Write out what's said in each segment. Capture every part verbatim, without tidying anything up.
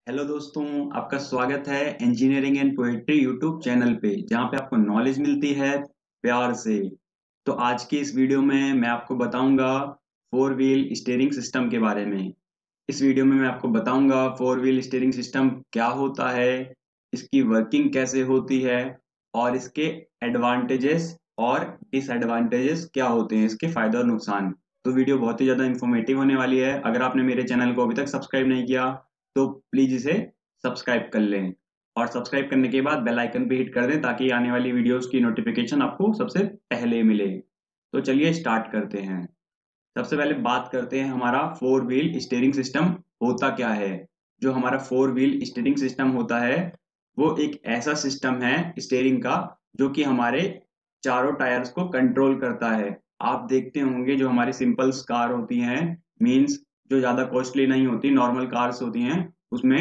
Hello दोस्तों, आपका स्वागत है engineering and poetry YouTube channel पे, जहाँ पे आपको नॉलेज मिलती है प्यार से। तो आज की इस वीडियो में मैं आपको बताऊंगा फोर व्हील स्टीयरिंग सिस्टम के बारे में। इस वीडियो में मैं आपको बताऊंगा फोर व्हील स्टीयरिंग सिस्टम क्या होता है, इसकी वर्किंग कैसे होती है और इसके एडवांटेजेस और डिसएडवांटेजेस क्या होते हैं, इसके फायदे और नुकसान। तो वीडियो बहुत ही ज़्यादा इन्फॉर्मेटिव होने वाली है। अगर आपने मेरे चैनल को अभी तक सब्सक्राइब नहीं किया तो प्लीज़ इसे सब्सक्राइब कर लें और सब्सक्राइब करने के बाद बेल आइकन पे हिट कर दें ताकि आने वाली वीडियोस की नोटिफिकेशन आपको सबसे पहले मिले। तो चलिए स्टार्ट करते हैं। सबसे पहले बात करते हैं हमारा फोर व्हील स्टीयरिंग सिस्टम होता क्या है। जो हमारा फोर व्हील स्टीयरिंग सिस्टम होता है वो एक ऐसा सिस्टम है स्टीयरिंग का जो कि हमारे चारों टायर्स को कंट्रोल करता है। आप देखते होंगे जो हमारी सिंपल कार होती हैं, मीन्स जो ज्यादा कॉस्टली नहीं होती, नॉर्मल कार्स होती हैं, उसमें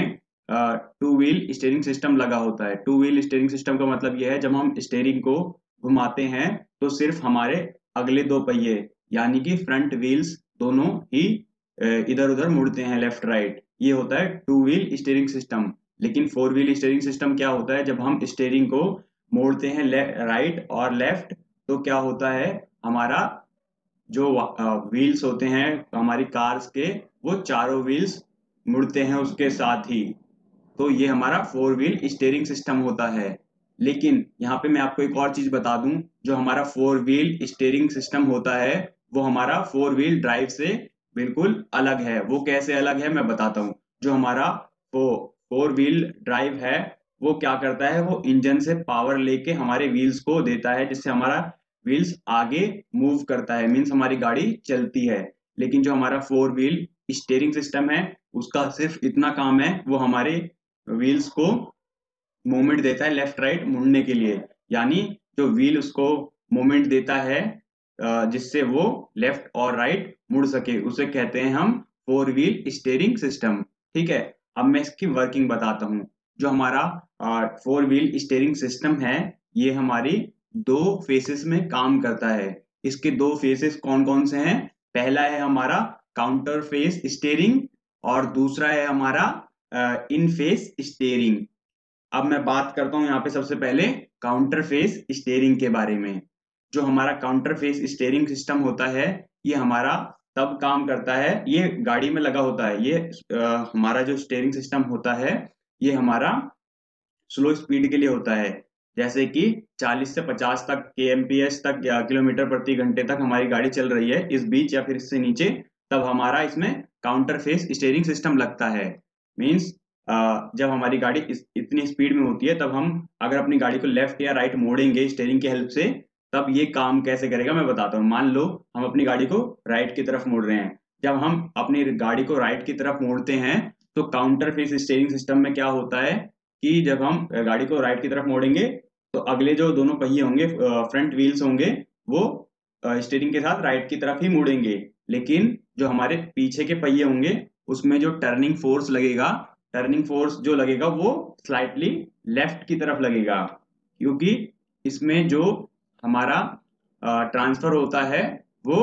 टू व्हील स्टीयरिंग सिस्टम लगा होता है। टू व्हील स्टीयरिंग सिस्टम का मतलब यह है जब हम स्टीयरिंग को घुमाते हैं तो सिर्फ हमारे अगले दो पहिए यानी कि फ्रंट व्हील्स दोनों ही इधर उधर मुड़ते हैं, लेफ्ट राइट। ये होता है टू व्हील स्टीयरिंग सिस्टम। लेकिन फोर व्हील स्टीयरिंग सिस्टम क्या होता है, जब हम स्टीयरिंग को मोड़ते हैं राइट और लेफ्ट तो क्या होता है, हमारा जो व्हील्स होते हैं हमारी कार्स के, वो चारों व्हील्स मुड़ते हैं उसके साथ ही। तो ये हमारा फोर व्हील स्टीयरिंग सिस्टम होता है। लेकिन यहाँ पे मैं आपको एक और चीज बता दूं, जो हमारा फोर व्हील स्टीयरिंग सिस्टम होता है वो हमारा फोर व्हील ड्राइव से बिल्कुल अलग है। वो कैसे अलग है मैं बताता हूँ। जो हमारा वो फोर व्हील ड्राइव है वो क्या करता है, वो इंजन से पावर लेके हमारे व्हील्स को देता है जिससे हमारा व्हील्स आगे मूव करता है, मीन्स हमारी गाड़ी चलती है। लेकिन जो हमारा फोर व्हील स्टीयरिंग सिस्टम है उसका सिर्फ इतना काम है, वो हमारे व्हील्स को मूवमेंट देता है लेफ्ट राइट मुड़ने के लिए। यानी जो व्हील उसको मूवमेंट देता है जिससे वो लेफ्ट और राइट मुड़ सके, उसे कहते हैं हम फोर व्हील स्टीयरिंग सिस्टम। ठीक है, अब मैं इसकी वर्किंग बताता हूँ। जो हमारा फोर व्हील स्टीयरिंग सिस्टम है ये हमारी दो फेसेस में काम करता है। इसके दो फेसेस कौन कौन से हैं? पहला है हमारा काउंटर फेस स्टीयरिंग और दूसरा है हमारा इन फेस स्टीयरिंग। अब मैं बात करता हूं यहाँ पे सबसे पहले काउंटर फेस स्टीयरिंग के बारे में। जो हमारा काउंटर फेस स्टीयरिंग सिस्टम होता है ये हमारा तब काम करता है, ये गाड़ी में लगा होता है। ये आ, हमारा जो स्टीयरिंग सिस्टम होता है ये हमारा स्लो स्पीड के लिए होता है, जैसे कि चालीस से पचास तक के एम पी एस तक या किलोमीटर प्रति घंटे तक हमारी गाड़ी चल रही है इस बीच या फिर इससे नीचे, तब हमारा इसमें काउंटर फेस स्टीयरिंग सिस्टम लगता है। मीन्स जब हमारी गाड़ी इस, इतनी स्पीड में होती है तब हम अगर अपनी गाड़ी को लेफ्ट या राइट मोड़ेंगे स्टीयरिंग की हेल्प से, तब ये काम कैसे करेगा मैं बताता हूँ। मान लो हम अपनी गाड़ी को राइट की तरफ मोड़ रहे हैं। जब हम अपनी गाड़ी को राइट की तरफ मोड़ते हैं तो काउंटर फेस स्टीयरिंग सिस्टम में क्या होता है कि जब हम गाड़ी को राइट की तरफ मोड़ेंगे तो अगले जो दोनों पहिए होंगे, फ्रंट व्हील्स होंगे, वो स्टीयरिंग के साथ राइट की तरफ ही मुड़ेंगे। लेकिन जो हमारे पीछे के पहिए होंगे उसमें जो टर्निंग फोर्स लगेगा, टर्निंग फोर्स जो लगेगा वो स्लाइटली लेफ्ट की तरफ लगेगा, क्योंकि इसमें जो हमारा ट्रांसफर होता है वो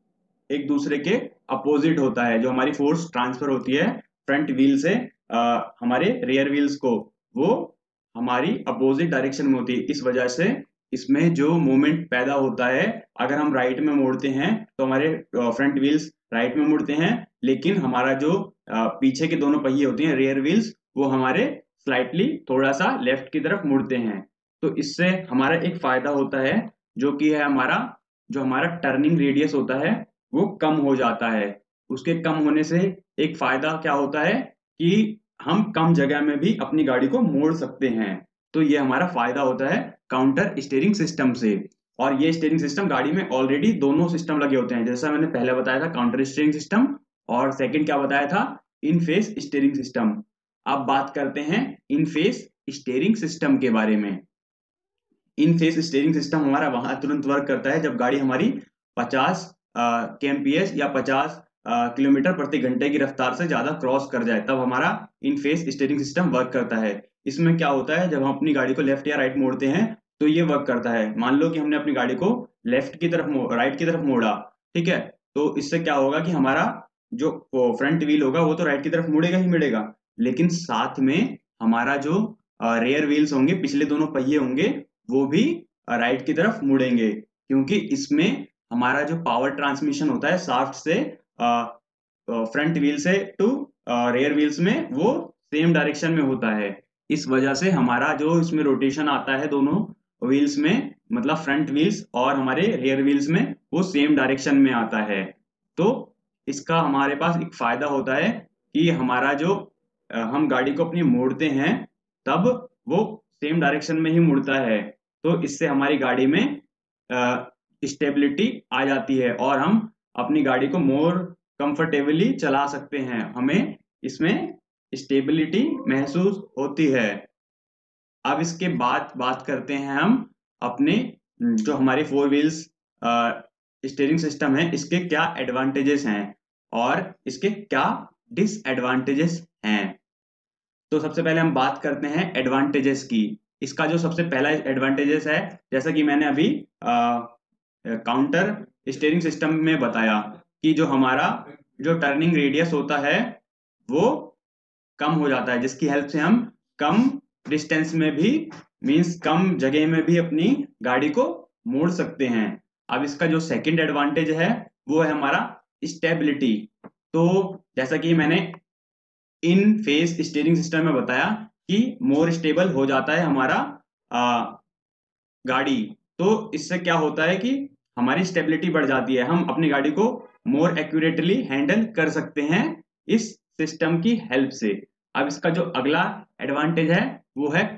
एक दूसरे के अपोजिट होता है। जो हमारी फोर्स ट्रांसफर होती है फ्रंट व्हील से आ, हमारे रियर व्हील्स को, वो हमारी अपोजिट डायरेक्शन में होती है। इस वजह से इसमें जो मोमेंट पैदा होता है, अगर हम राइट में मोड़ते हैं तो हमारे फ्रंट व्हील्स राइट में मुड़ते हैं, लेकिन हमारा जो पीछे के दोनों पहिए होते हैं रियर व्हील्स, वो हमारे स्लाइटली थोड़ा सा लेफ्ट की तरफ मुड़ते हैं। तो इससे हमारा एक फायदा होता है जो कि है हमारा जो हमारा टर्निंग रेडियस होता है वो कम हो जाता है। उसके कम होने से एक फायदा क्या होता है कि हम कम जगह में भी अपनी गाड़ी को मोड़ सकते हैं। तो ये हमारा फायदा होता है काउंटर स्टीयरिंग सिस्टम से। और ये स्टीयरिंग सिस्टम गाड़ी में ऑलरेडी दोनों सिस्टम लगे होते हैं, जैसा मैंने पहले बताया था काउंटर स्टीयरिंग सिस्टम, और सेकंड क्या बताया था, इन फेस स्टीयरिंग सिस्टम। अब बात करते हैं इन फेस स्टीयरिंग सिस्टम के बारे में। इन फेस स्टीयरिंग सिस्टम हमारा वहां तुरंत वर्क करता है जब गाड़ी हमारी पचास के एम पी एस या पचास किलोमीटर प्रति घंटे की रफ्तार से ज्यादा क्रॉस कर जाए, तब हमारा in phase steering system work करता है। इसमें क्या होता है, जब हम अपनी गाड़ी को लेफ्ट या राइट मोड़ते हैं तो ये वर्क करता है। मान लो कि हमने अपनी गाड़ी को लेफ्ट की तरफ राइट की तरफ मोड़ा, ठीक है, तो इससे क्या होगा कि हमारा जो फ्रंट व्हील होगा वो तो राइट की तरफ मुड़ेगा ही मुड़ेगा, लेकिन साथ में हमारा जो रेयर व्हील्स होंगे, पिछले दोनों पहिए होंगे, वो भी राइट की तरफ मुड़ेंगे, क्योंकि इसमें हमारा जो पावर ट्रांसमिशन होता है शाफ्ट से फ्रंट व्हील से टू रेयर व्हील्स में, वो सेम डायरेक्शन में होता है। इस वजह से हमारा जो इसमें रोटेशन आता है दोनों व्हील्स में, मतलब फ्रंट व्हील्स और हमारे रेयर व्हील्स में, वो सेम डायरेक्शन में आता है। तो इसका हमारे पास एक फायदा होता है कि हमारा जो हम गाड़ी को अपनी मोड़ते हैं तब वो सेम डायरेक्शन में ही मुड़ता है। तो इससे हमारी गाड़ी में स्टेबिलिटी आ जाती है और हम अपनी गाड़ी को मोर कंफर्टेबली चला सकते हैं, हमें इसमें स्टेबिलिटी महसूस होती है। अब इसके बाद बात करते हैं हम अपने जो हमारी फोर व्हील्स स्टीयरिंग सिस्टम है, इसके क्या एडवांटेजेस हैं और इसके क्या डिसएडवांटेजेस हैं। तो सबसे पहले हम बात करते हैं एडवांटेजेस की। इसका जो सबसे पहला एडवांटेजेस है, जैसा कि मैंने अभी काउंटर स्टीयरिंग सिस्टम में बताया कि जो हमारा जो टर्निंग रेडियस होता है वो कम हो जाता है, जिसकी हेल्प से हम कम डिस्टेंस में भी, मींस कम जगह में भी अपनी गाड़ी को मोड़ सकते हैं। अब इसका जो सेकंड एडवांटेज है वो है हमारा स्टेबिलिटी। तो जैसा कि मैंने इन फेस स्टीयरिंग सिस्टम में बताया कि मोर स्टेबल हो जाता है हमारा आ, गाड़ी। तो इससे क्या होता है कि हमारी स्टेबिलिटी बढ़ जाती है, हम अपनी गाड़ी को मोर एक्यूरेटली हैंडल कर सकते हैं इस सिस्टम की हेल्प से। अब इसका जो अगला एडवांटेज है वो है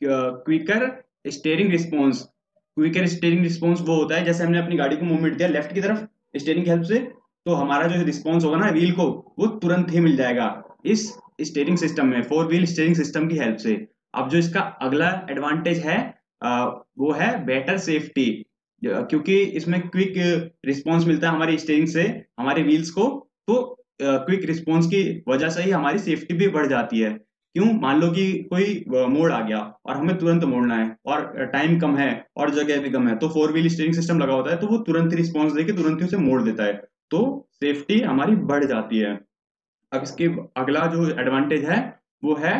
quicker steering response. Quicker steering response वो होता है, जैसे हमने अपनी गाड़ी को मूवमेंट दिया लेफ्ट की तरफ स्टीयरिंग की हेल्प से, तो हमारा जो रिस्पॉन्स होगा ना व्हील को, वो तुरंत ही मिल जाएगा इस स्टीयरिंग सिस्टम में, फोर व्हील स्टीयरिंग सिस्टम की हेल्प से। अब जो इसका अगला एडवांटेज है वो है बेटर सेफ्टी, क्योंकि इसमें क्विक रिस्पॉन्स मिलता है हमारी स्टीयरिंग से हमारे व्हील्स को, तो क्विक रिस्पॉन्स की वजह से ही हमारी सेफ्टी भी बढ़ जाती है। क्यों? मान लो कि कोई मोड़ आ गया और हमें तुरंत मोड़ना है और टाइम कम है और जगह भी कम है, तो फोर व्हील स्टीयरिंग सिस्टम लगा होता है तो वो तुरंत रिस्पॉन्स देके तुरंत ही उसे मोड़ देता है, तो सेफ्टी हमारी बढ़ जाती है। अब इसके अगला जो एडवांटेज है वो है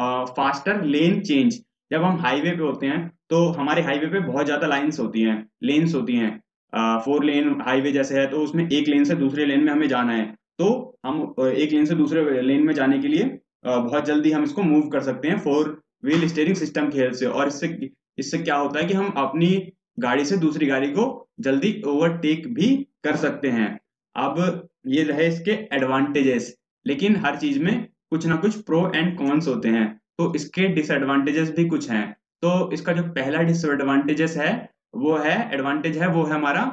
फास्टर लेन चेंज। जब हम हाईवे पे होते हैं तो हमारे हाईवे पे बहुत ज्यादा लाइंस होती हैं, लेन्स होती हैं, फोर लेन हाईवे जैसे है, तो उसमें एक लेन से दूसरे लेन में हमें जाना है, तो हम एक लेन से दूसरे लेन में जाने के लिए बहुत जल्दी हम इसको मूव कर सकते हैं फोर व्हील स्टीयरिंग सिस्टम की हेल्प से। और इससे इससे क्या होता है कि हम अपनी गाड़ी से दूसरी गाड़ी को जल्दी ओवरटेक भी कर सकते हैं। अब ये रहे इसके एडवांटेजेस, लेकिन हर चीज में कुछ ना कुछ प्रो एंड कॉन्स होते हैं, तो इसके डिसएडवांटेजेस भी कुछ हैं। तो इसका जो पहला डिसएडवांटेजेस है वो है एडवांटेज है वो है हमारा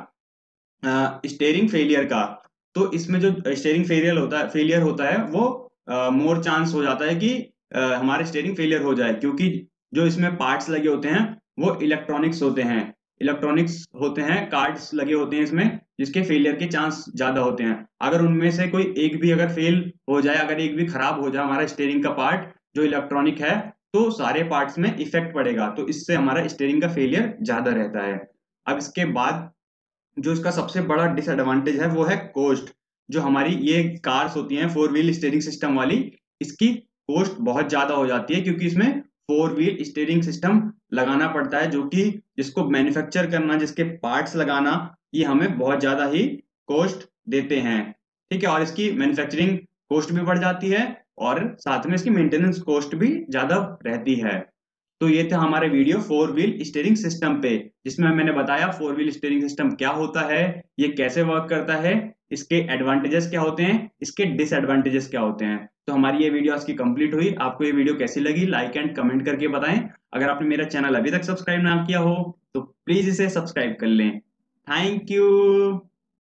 स्टीयरिंग फेलियर का। तो इसमें जो स्टीयरिंग फेलियर होता है फेलियर होता है वो मोर चांस हो जाता है कि हमारे स्टीयरिंग फेलियर हो जाए, क्योंकि जो इसमें पार्ट्स लगे होते हैं वो इलेक्ट्रॉनिक्स होते हैं इलेक्ट्रॉनिक्स होते हैं कार्ड्स लगे होते हैं इसमें, जिसके फेलियर के चांस ज्यादा होते हैं। अगर उनमें से कोई एक भी अगर फेल हो जाए, अगर एक भी खराब हो जाए हमारा स्टीयरिंग का पार्ट जो इलेक्ट्रॉनिक है, तो सारे पार्ट्स में इफेक्ट पड़ेगा, तो इससे हमारा स्टीयरिंग का फेलियर ज्यादा रहता है। अब इसके बाद जो इसका सबसे बड़ा डिसएडवांटेज है वो है कॉस्ट। जो हमारी ये कार्स होती हैं फोर व्हील स्टीयरिंग सिस्टम वाली, इसकी कॉस्ट बहुत ज्यादा हो जाती है, क्योंकि इसमें फोर व्हील स्टीयरिंग सिस्टम लगाना पड़ता है, जो कि जिसको मैन्युफैक्चर करना, जिसके पार्ट्स लगाना, ये हमें बहुत ज्यादा ही कॉस्ट देते हैं। ठीक है, और इसकी मैन्युफैक्चरिंग कॉस्ट भी बढ़ जाती है और साथ में इसकी मेंटेनेंस कॉस्ट भी ज्यादा रहती है। तो ये था हमारे video four wheel steering system पे, जिसमें मैंने बताया फोर व्हील स्टीयरिंग सिस्टम क्या होता है, ये कैसे वर्क करता है, इसके एडवांटेजेस क्या होते हैं, इसके डिसएडवांटेजेस क्या होते हैं। तो हमारी ये वीडियो आज की कंप्लीट हुई। आपको ये वीडियो कैसी लगी लाइक एंड कमेंट करके बताएं। अगर आपने मेरा चैनल अभी तक सब्सक्राइब ना किया हो तो प्लीज इसे सब्सक्राइब कर लें। Thank you.